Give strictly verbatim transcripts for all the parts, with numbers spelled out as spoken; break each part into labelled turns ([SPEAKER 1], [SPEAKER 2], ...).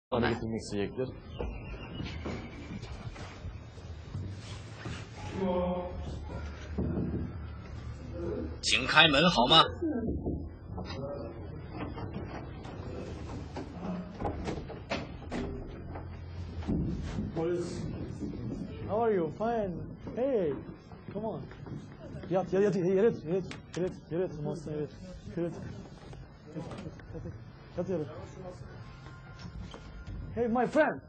[SPEAKER 1] 来，请开门好吗？
[SPEAKER 2] How are you? Fine. Hey, come on. Yat, yat, yat, yere yat, yere yat, yere yat, masa yere yere yat. Yat, yere. Hey, my friend.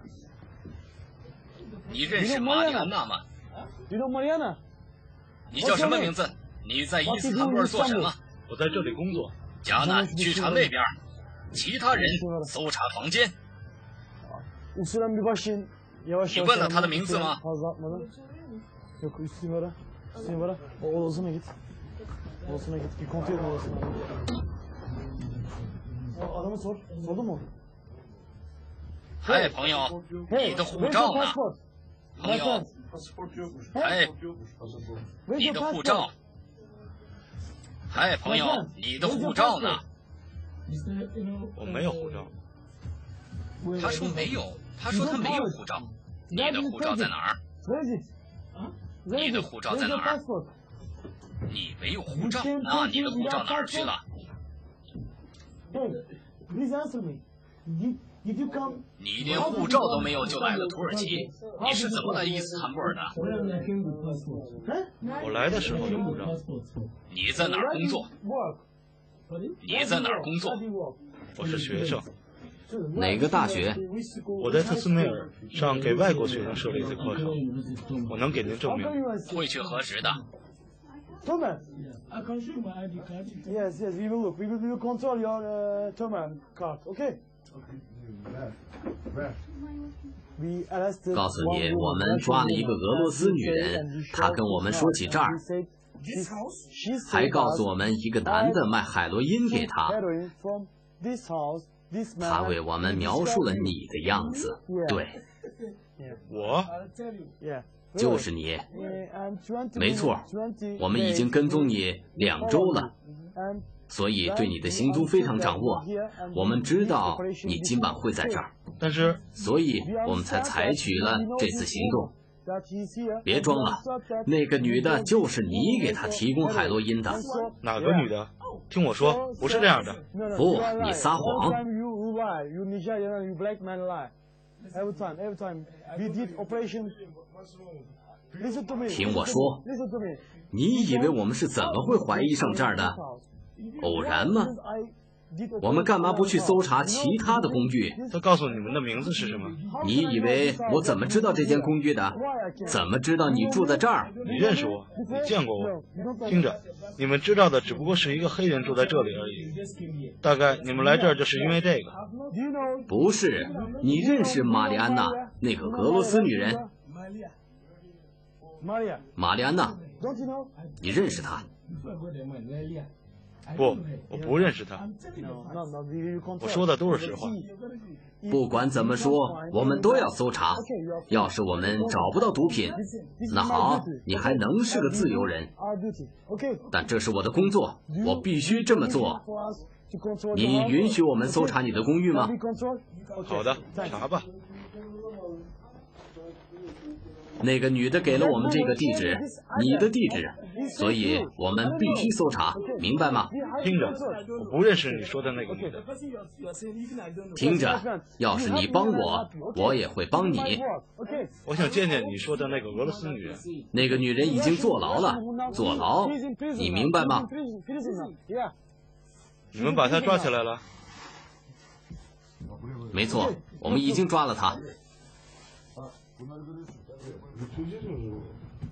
[SPEAKER 1] 你认识玛丽安娜吗
[SPEAKER 2] You know Mariana?
[SPEAKER 1] 你叫什么名字？你在伊斯坦布尔做什么？
[SPEAKER 3] 我在这里工作。
[SPEAKER 1] 加纳，去查那边。其他人搜查房间。
[SPEAKER 2] Usulen bir başlayın. Yavaş
[SPEAKER 1] 你
[SPEAKER 2] yavaş.
[SPEAKER 1] 问了他的名字吗？
[SPEAKER 2] Fazla atmadan. Yok üst numara. Üst numara. O odasına git. Odasına git. Bir kontrol edin odasına. O adamı sor. Sordun mu?
[SPEAKER 1] 嗨，朋友，你的护照呢？朋友，哎，你的护照。嗨，朋友，你的护照呢？
[SPEAKER 3] 我没有护照。
[SPEAKER 1] 他说没有，他说他没有护照。你的护照在哪儿？你的护照在哪儿？你没有护照，那你的护照哪儿去了？你连护照都没有就来了土耳其？你是怎么来伊斯坦布尔的？
[SPEAKER 3] 我来的时候有护照。
[SPEAKER 1] 你在哪儿工作？你在哪儿工作？
[SPEAKER 3] 我是学生。
[SPEAKER 4] 哪个大学？
[SPEAKER 3] 我在特斯梅尔上给外国学生设立的课程，我能给您证明。
[SPEAKER 1] 会去核实的。
[SPEAKER 2] Tomer. Yes, yes, we will look. We will, we will control your uh, Tomer card. Okay. We arrested.
[SPEAKER 4] 告诉你，我们抓了一个俄罗斯女人，她跟我们说起这儿，还告诉我们一个男的卖海洛因给她。 他为我们描述了你的样子，对，
[SPEAKER 3] 我，
[SPEAKER 4] 就是你，没错，我们已经跟踪你两周了，所以对你的行踪非常掌握。我们知道你今晚会在这儿，
[SPEAKER 3] 但是，
[SPEAKER 4] 所以我们才采取了这次行动。别装了，那个女的就是你给她提供海洛因的。
[SPEAKER 3] 哪个女的？听我说，不是这样的。
[SPEAKER 4] 不，你撒谎。
[SPEAKER 2] You Nigerian, you black man lie. Every time, every time. We did operation. Listen to me.
[SPEAKER 4] 听我说，
[SPEAKER 2] Listen to me.
[SPEAKER 4] 你以为我们是怎么会怀疑上这儿的？偶然吗？我们干嘛不去搜查其他的公寓？
[SPEAKER 3] 他告诉你们的名字是什么？
[SPEAKER 4] 你以为我怎么知道这间公寓的？怎么知道你住在这儿？
[SPEAKER 3] 你认识我，你见过我。听着，你们知道的只不过是一个黑人住在这里而已。大概你们来这儿就是因为这个。
[SPEAKER 4] 不是，你认识玛丽安娜，那个俄罗斯女人？玛丽安娜，你认识她？
[SPEAKER 3] 不，我不认识他。我说的都是实话。
[SPEAKER 4] 不管怎么说，我们都要搜查。要是我们找不到毒品，那好，你还能是个自由人。但这是我的工作，我必须这么做。你允许我们搜查你的公寓吗？
[SPEAKER 3] 好的，查吧。
[SPEAKER 4] 那个女的给了我们这个地址，你的地址，所以我们必须搜查，明白吗？
[SPEAKER 3] 听着，我不认识你说的那个女的。
[SPEAKER 4] 听着，要是你帮我，我也会帮你。
[SPEAKER 3] 我想见见你说的那个俄罗斯女人。
[SPEAKER 4] 那个女人已经坐牢了，坐牢，你明白吗？
[SPEAKER 3] 你们把她抓起来了？
[SPEAKER 4] 没错，我们已经抓了她。